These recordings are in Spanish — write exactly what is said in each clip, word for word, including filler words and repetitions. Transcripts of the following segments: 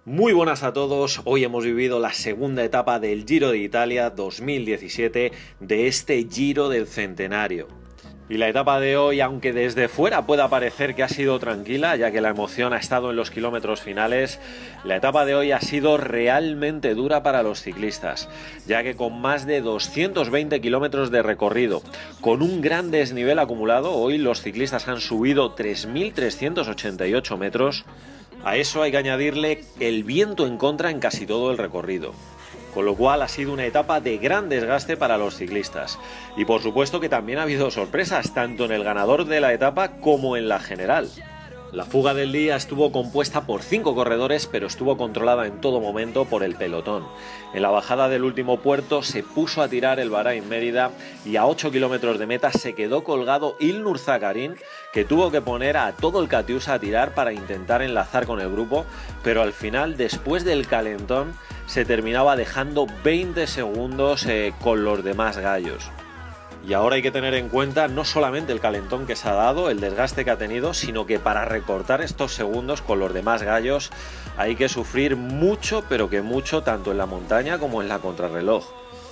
Muy buenas a todos, hoy hemos vivido la segunda etapa del Giro de Italia dos mil diecisiete de este Giro del Centenario. Y la etapa de hoy, aunque desde fuera pueda parecer que ha sido tranquila, ya que la emoción ha estado en los kilómetros finales, la etapa de hoy ha sido realmente dura para los ciclistas, ya que con más de doscientos veinte kilómetros de recorrido, con un gran desnivel acumulado, hoy los ciclistas han subido tres mil trescientos ochenta y ocho metros. A eso hay que añadirle el viento en contra en casi todo el recorrido, con lo cual ha sido una etapa de gran desgaste para los ciclistas. Y por supuesto que también ha habido sorpresas, tanto en el ganador de la etapa como en la general. La fuga del día estuvo compuesta por cinco corredores, pero estuvo controlada en todo momento por el pelotón. En la bajada del último puerto se puso a tirar el Bahrain Mérida y a ocho kilómetros de meta se quedó colgado Ilnur Zakarin, que tuvo que poner a todo el Katyusha a tirar para intentar enlazar con el grupo, pero al final, después del calentón, se terminaba dejando veinte segundos eh, con los demás gallos. Y ahora hay que tener en cuenta no solamente el calentón que se ha dado, el desgaste que ha tenido, sino que para recortar estos segundos con los demás gallos hay que sufrir mucho, pero que mucho, tanto en la montaña como en la contrarreloj.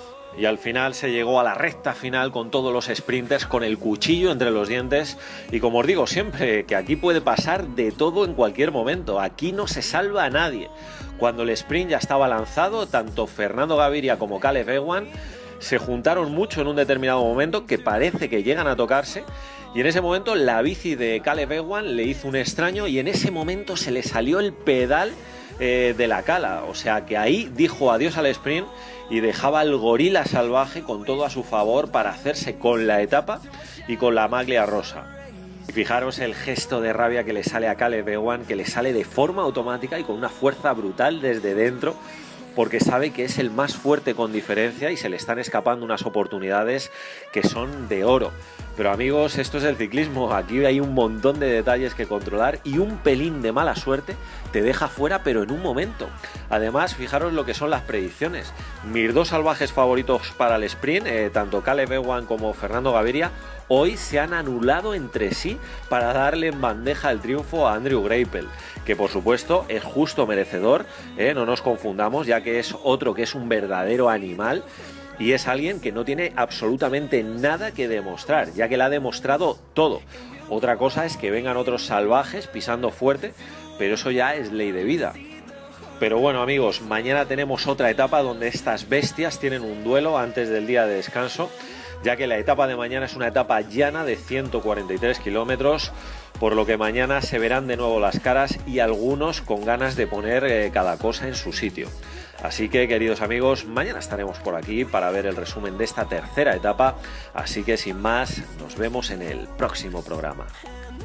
Y al final se llegó a la recta final con todos los sprinters con el cuchillo entre los dientes, y como os digo siempre, que aquí puede pasar de todo en cualquier momento, aquí no se salva a nadie. Cuando el sprint ya estaba lanzado, tanto Fernando Gaviria como Caleb Ewan se juntaron mucho en un determinado momento, que parece que llegan a tocarse, y en ese momento la bici de Caleb Ewan le hizo un extraño y en ese momento se le salió el pedal eh, de la cala, o sea que ahí dijo adiós al sprint y dejaba al gorila salvaje con todo a su favor para hacerse con la etapa y con la maglia rosa. Y fijaros el gesto de rabia que le sale a Caleb Ewan, que le sale de forma automática y con una fuerza brutal desde dentro, porque sabe que es el más fuerte con diferencia y se le están escapando unas oportunidades que son de oro. Pero amigos, esto es el ciclismo, aquí hay un montón de detalles que controlar y un pelín de mala suerte te deja fuera, pero en un momento. Además, fijaros lo que son las predicciones. Mis dos salvajes favoritos para el sprint, eh, tanto Caleb Ewan como Fernando Gaviria, hoy se han anulado entre sí para darle en bandeja el triunfo a Andrew Greipel, que por supuesto es justo merecedor, eh, no nos confundamos, ya que es otro que es un verdadero animal y es alguien que no tiene absolutamente nada que demostrar, ya que le ha demostrado todo. Otra cosa es que vengan otros salvajes pisando fuerte, pero eso ya es ley de vida. Pero bueno amigos, mañana tenemos otra etapa donde estas bestias tienen un duelo antes del día de descanso, ya que la etapa de mañana es una etapa llana de ciento cuarenta y tres kilómetros, por lo que mañana se verán de nuevo las caras y algunos con ganas de poner eh, cada cosa en su sitio. Así que, queridos amigos, mañana estaremos por aquí para ver el resumen de esta tercera etapa, así que sin más, nos vemos en el próximo programa.